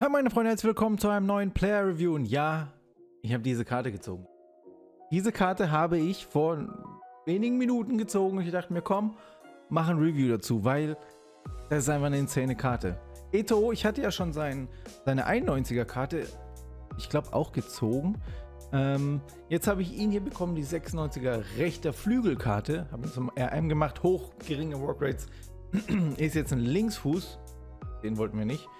Hi meine Freunde, herzlich willkommen zu einem neuen Player Review. Und ja, ich habe diese Karte gezogen. Diese Karte habe ich vor wenigen Minuten gezogen und ich dachte mir, komm, mach ein Review dazu, weil das ist einfach eine insane Karte. Eto'o, ich hatte ja schon seine 91er Karte, ich glaube auch gezogen. Jetzt habe ich ihn hier bekommen, die 96er rechter Flügelkarte. Habe ihn zum RM gemacht, hoch, geringe Workrates. Ist jetzt ein Linksfuß, den wollten wir nicht.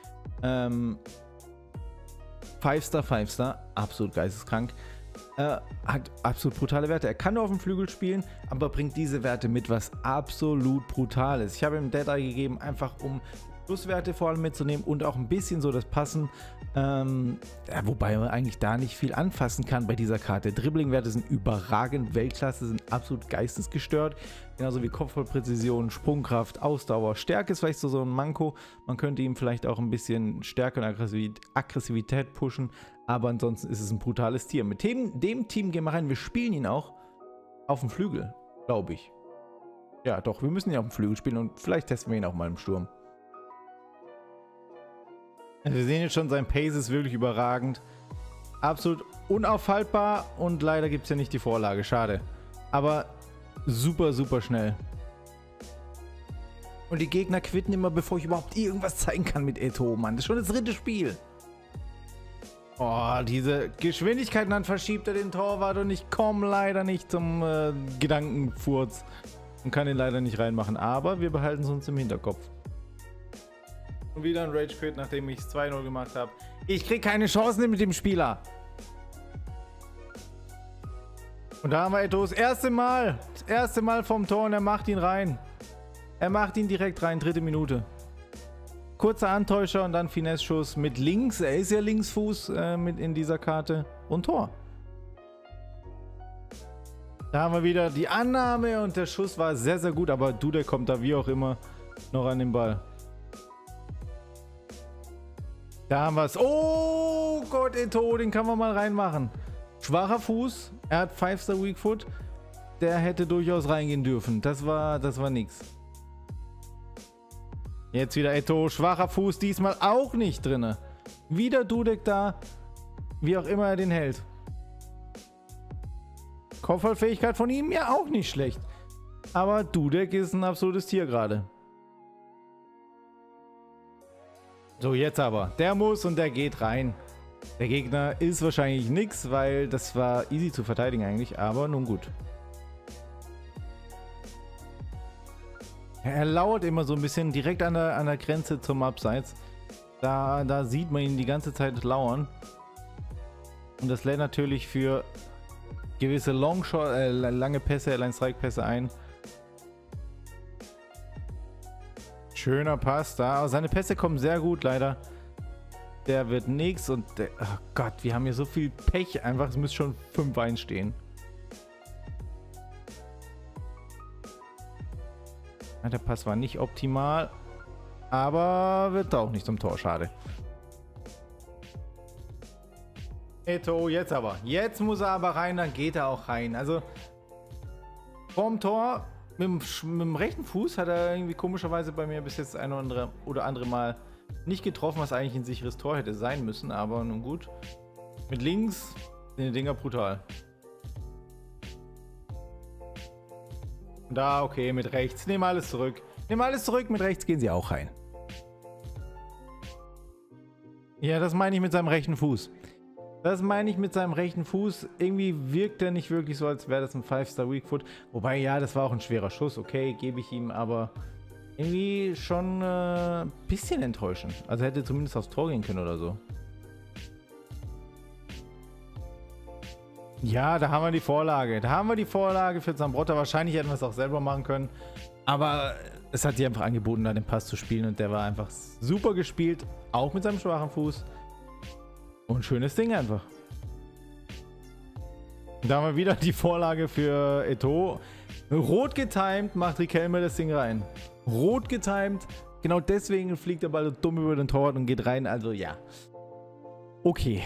5-Star, absolut geisteskrank. Hat absolut brutale Werte. Er kann nur auf dem Flügel spielen, aber bringt diese Werte mit, was absolut brutal ist. Ich habe ihm Dead Eye gegeben, einfach um Pluswerte vor allem mitzunehmen und auch ein bisschen so das Passen. Wobei man eigentlich da nicht viel anfassen kann bei dieser Karte. Dribblingwerte sind überragend, Weltklasse, sind absolut geistesgestört. Genauso wie Kopfballpräzision, Sprungkraft, Ausdauer. Stärke ist vielleicht so ein Manko. Man könnte ihm vielleicht auch ein bisschen Stärke und Aggressivität pushen. Aber ansonsten ist es ein brutales Tier. Mit dem Team gehen wir rein. Wir spielen ihn auch auf dem Flügel, glaube ich. Ja, doch, wir müssen ihn auf dem Flügel spielen und vielleicht testen wir ihn auch mal im Sturm. Also wir sehen jetzt schon, sein Pace ist wirklich überragend. Absolut unaufhaltbar und leider gibt es ja nicht die Vorlage. Schade. Aber super, super schnell. Und die Gegner quitten immer, bevor ich überhaupt irgendwas zeigen kann mit Eto'o, Mann. Das ist schon das dritte Spiel. Oh, diese Geschwindigkeit, dann verschiebt er den Torwart und ich komme leider nicht zum Gedankenfurz. Und kann ihn leider nicht reinmachen. Aber wir behalten es uns im Hinterkopf. Und wieder ein Rage Quit, nachdem ich es 2-0 gemacht habe. Ich kriege keine Chancen mit dem Spieler. Und da haben wir Eto'o das erste Mal. Das erste Mal vom Tor und er macht ihn rein. Er macht ihn direkt rein, dritte Minute. Kurzer Antäuscher und dann Finesse-Schuss mit links. Er ist ja Linksfuß mit in dieser Karte. Und Tor. Da haben wir wieder die Annahme und der Schuss war sehr, sehr gut. Aber Dudek kommt da wie auch immer noch an den Ball. Da haben wir es. Oh Gott, Eto'o, den kann man mal reinmachen. Schwacher Fuß. Er hat 5-Star Weak Foot. Der hätte durchaus reingehen dürfen. Das war nix. Jetzt wieder Eto'o. Schwacher Fuß. Diesmal auch nicht drin. Wieder Dudek da. Wie auch immer er den hält. Kopfballfähigkeit von ihm ja auch nicht schlecht. Aber Dudek ist ein absolutes Tier gerade. So, jetzt aber. Der muss und der geht rein. Der Gegner ist wahrscheinlich nix, weil das war easy zu verteidigen eigentlich, aber nun gut. Er lauert immer so ein bisschen direkt an der Grenze zum Abseits. Da sieht man ihn die ganze Zeit lauern. Und das lädt natürlich für gewisse lange Pässe, Line-Strike-Pässe ein. Schöner Pass da. Aber seine Pässe kommen sehr gut, leider. Der wird nix und der, oh Gott, wir haben hier so viel Pech. Einfach, es müsste schon 5-1 stehen. Ja, der Pass war nicht optimal. Aber wird auch nicht zum Tor. Schade. Eto'o, jetzt aber. Jetzt muss er aber rein, dann geht er auch rein. Also, vorm Tor... Mit dem rechten Fuß hat er irgendwie komischerweise bei mir bis jetzt ein oder andere Mal nicht getroffen, was eigentlich ein sicheres Tor hätte sein müssen, aber nun gut. Mit links sind die Dinger brutal. Und da, okay, mit rechts. Nehmen alles zurück. Nehmen alles zurück, mit rechts gehen sie auch rein. Ja, das meine ich mit seinem rechten Fuß. Das meine ich mit seinem rechten Fuß. Irgendwie wirkt er nicht wirklich so, als wäre das ein 5-Star Weak Foot. Wobei, ja, das war auch ein schwerer Schuss. Okay, gebe ich ihm, aber irgendwie schon ein bisschen enttäuschend. Also hätte zumindest aufs Tor gehen können oder so. Ja, da haben wir die Vorlage. Da haben wir die Vorlage für Zambrotta. Wahrscheinlich hätten wir es auch selber machen können. Aber es hat sich einfach angeboten, da den Pass zu spielen. Und der war einfach super gespielt. Auch mit seinem schwachen Fuß. Und schönes Ding einfach. Da haben wir wieder die Vorlage für Eto'o. Rot getimed macht Riquelme das Ding rein. Rot getimed. Genau deswegen fliegt der Ball so dumm über den Torwart und geht rein. Also ja. Okay.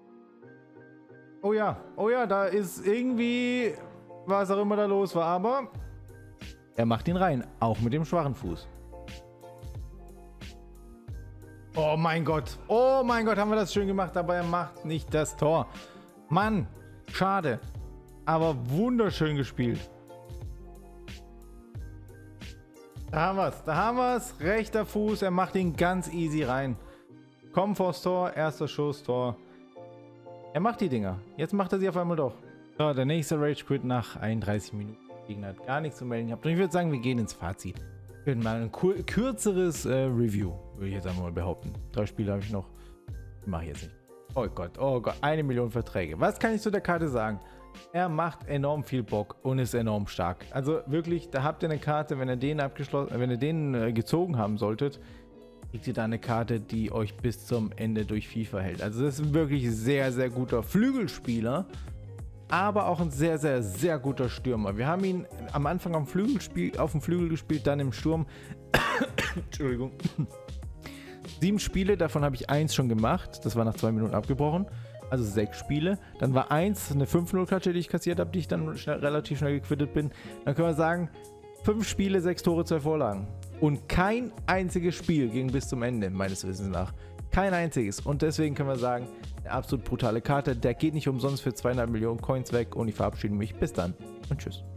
Oh ja, da ist irgendwie was auch immer da los war. Aber er macht ihn rein. Auch mit dem schwachen Fuß. Oh mein Gott, haben wir das schön gemacht, aber er macht nicht das Tor. Mann, schade, aber wunderschön gespielt. Da haben wir es, rechter Fuß, er macht ihn ganz easy rein. Komm vors Tor, erster Schuss, Tor. Er macht die Dinger, jetzt macht er sie auf einmal doch. So, der nächste Rage Quit nach 31 Minuten. Der Gegner hat gar nichts zu melden gehabt. Und ich würde sagen, wir gehen ins Fazit. Wir können mal ein kürzeres Review, würde ich jetzt einmal behaupten. 3 Spiele habe ich noch. Mache ich jetzt nicht. Oh Gott, 1 Million Verträge. Was kann ich zu der Karte sagen? Er macht enorm viel Bock und ist enorm stark. Also wirklich, da habt ihr eine Karte, wenn ihr den gezogen haben solltet, kriegt ihr da eine Karte, die euch bis zum Ende durch FIFA hält. Also das ist ein wirklich sehr, sehr guter Flügelspieler, aber auch ein sehr, sehr, sehr guter Stürmer. Wir haben ihn am Anfang auf dem Flügel gespielt, dann im Sturm. Entschuldigung. 7 Spiele, davon habe ich 1 schon gemacht. Das war nach 2 Minuten abgebrochen. Also 6 Spiele. Dann war 1 eine 5-0-Klatsche, die ich kassiert habe, die ich dann relativ schnell gequittet bin. Dann können wir sagen, 5 Spiele, 6 Tore, 2 Vorlagen. Und kein einziges Spiel ging bis zum Ende, meines Wissens nach. Kein einziges. Und deswegen können wir sagen, eine absolut brutale Karte. Der geht nicht umsonst für 2,5 Millionen Coins weg. Und ich verabschiede mich. Bis dann und tschüss.